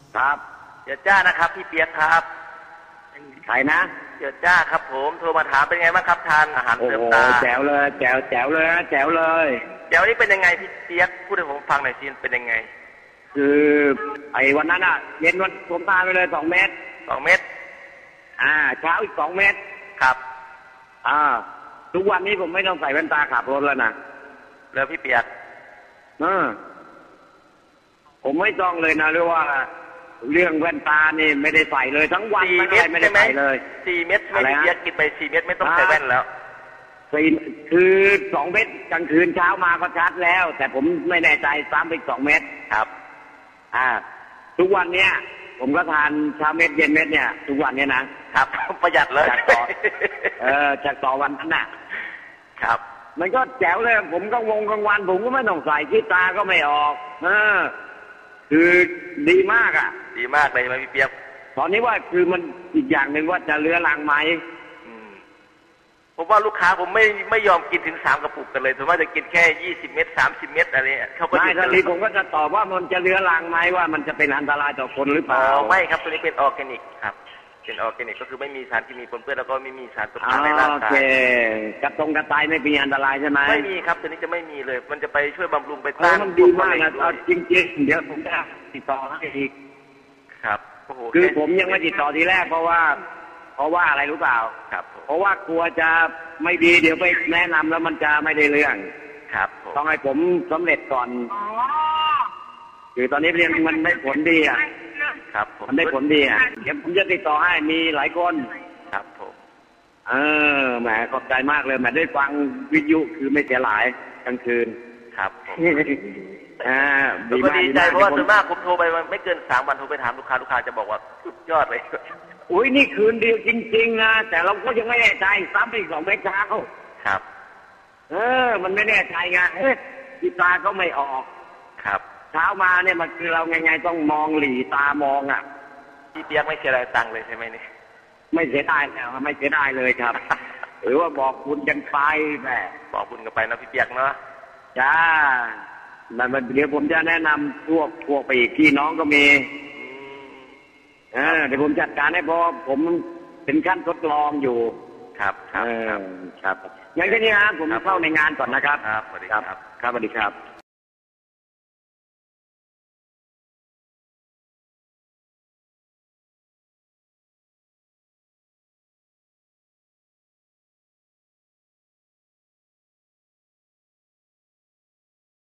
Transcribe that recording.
ครับเดี๋ยวจ้านะครับพี่เปียกครับใครนะเดี๋ยวจ้าครับผมโทรมาถามเป็นไงบ้างครับทานอาหารเสริมตาแจ๋วเลยแจ๋วเลยนะแจ๋วเลยเดี๋ยวนี้เป็นยังไงพี่เปียกพูดให้ผมฟังหน่อยสิเป็นยังไงคือไอ้วันนั้นเย็นวันผมทานไปเลย2 เม็ด 2 เม็ดเช้าอีก2 เม็ดครับทุกวันนี้ผมไม่ต้องใส่แว่นตาขับรถแล้วนะแล้วพี่เปียกผมไม่ต้องเลยนะเรียกว่าเรื่องแว่นตานี่ไม่ได้ใส่เลยทั้งวันไม่ได้ใส่เลย 4 เม็ดไม่พี่เปียกกินไป4 เม็ดไม่ต้องใส่แว่นแล้วคือ2 เม็ดกลางคืนเช้ามาก็ชัดแล้วแต่ผมไม่แน่ใจซ้ำไป2 เม็ดครับทุกวันเนี้ยผมก็ทานเช้าเม็ดเย็นเม็ดเนี่ยทุกวันเนี้ยนะครับประหยัดเลยจากต่อวันนั้นน่ะครับมันก็แจ๋วเลยผมก็งงกลางวันผมก็ไม่ต้องใส่ขี้ตาก็ไม่ออกคือดีมากดีมากเลยไหมพี่เปียกตอนนี้ว่าคือมันอีกอย่างหนึ่งว่าจะเลื้อรังไหมผมว่าลูกค้าผมไม่ยอมกินถึง3 กระปุกกันเลยส่วนมากจะกินแค่20 เม็ด30 เม็ดอะไรเขาก็ไม่ทันทีผมก็จะตอบว่ามันจะเลื้อรังไหมว่ามันจะเป็นอันตรายต่อคนหรือเปล่าไม่ครับตัวนี้เป็นออร์แกนิกครับเป็นออร์แกนิกก็คือไม่มีสารเคมีปนเปื้อนแล้วก็ไม่มีสารตกค้างในร่างกายกระต่ายไม่มีอันตรายใช่ไหมไม่มีครับตัวนี้จะไม่มีเลยมันจะไปช่วยบำรุงไปต้านมันดีมากนะจริงๆเดี๋ยวผมจะติดต่อให้อีกครับคือผมยังไม่ติดต่อทีแรกเพราะว่าอะไรรู้เปล่าครับเพราะว่ากลัวจะไม่ดีเดี๋ยวไปแนะนำแล้วมันจะไม่ได้เรื่องครับต้องให้ผมสำเร็จก่อนคือตอนนี้เรียนมันได้ผลดีครับมันได้ผลดีเดี๋ยวผมจะติดต่อให้มีหลายคนครับผมแหมขอบใจมากเลยแหมได้ฟังวิทยุคือไม่เสียหลายกลางคืนครับผมดีใจเพราะว่าส่วนมากผมโทรไปไม่เกิน3 วันโทรไปถามลูกค้าจะบอกว่าสุดยอดเลยอุ้ยนี่คืนเดียวจริงๆนะแต่เราก็ยังไม่แน่ใจซ้ำไปอีก2 เม็ดเช้าครับมันไม่แน่ใจไงขี้ตาก็ไม่ออกครับเช้ามาเนี่ยมันคือเราไงต้องมองหลีตามองพี่เปียกไม่เสียดายตังค์เลยใช่ไหมนี่ไม่เสียดายแล้วไม่เสียดายเลยครับ หรือว่าบอกคุณกันไปแหมบอกคุณกันไปนะพี่เปียกเนาะจ้ามันเดี๋ยวผมจะแนะนำพวกไปอีกพี่น้องก็มีเดี๋ยวผมจัดการให้เพราะผมเป็นขั้นทดลองอยู่ครับครับอย่างนี้นะผมเข้าในงานก่อนนะครับครับสวัสดีครับครับสวัสดีครับ